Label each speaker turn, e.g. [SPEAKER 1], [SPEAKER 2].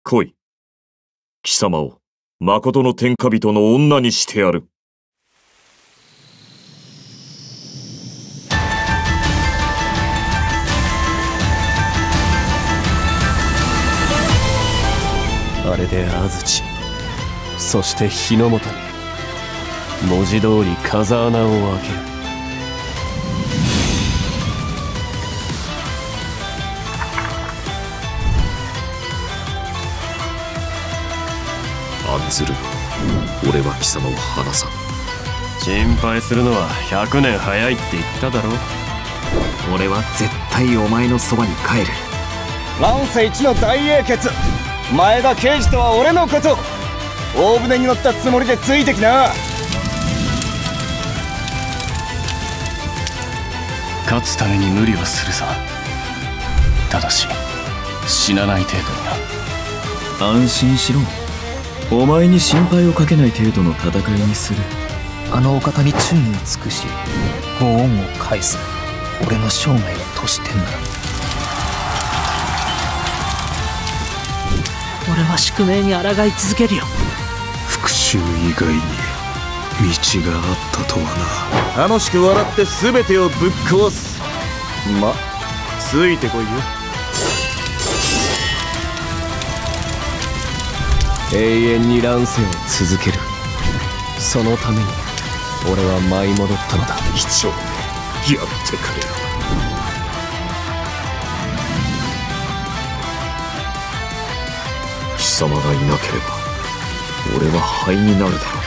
[SPEAKER 1] 来い。貴様を誠の天下人の女にしてやる。
[SPEAKER 2] あれで安土、そして日の本に文字通り風穴を開ける。
[SPEAKER 1] 案ずるな。俺は貴様を離さん。
[SPEAKER 2] 心配するのは100年早いって言っただろ。
[SPEAKER 3] 俺は絶対お前のそばに帰る。
[SPEAKER 4] 乱世一の大英傑前田慶次とは俺のこと。大船に乗ったつもりでついてきな。
[SPEAKER 2] 勝つために無理はするさ。ただし死なない程度にな。
[SPEAKER 3] 安心しろ。お前に心配をかけない程度の戦いにする。
[SPEAKER 5] あのお方に忠義を尽くしご恩を返す俺の生涯を賭してんだ。俺は宿命に抗い続けるよ。
[SPEAKER 6] 復讐以外に道があったとはな。
[SPEAKER 4] 楽しく笑って全てをぶっ壊す。ま、ついてこいよ。
[SPEAKER 2] 永遠に乱世を続ける。そのために俺は舞い戻ったのだ。
[SPEAKER 1] 一丁目やってくれよ。貴様がいなければ俺は灰になるだろう。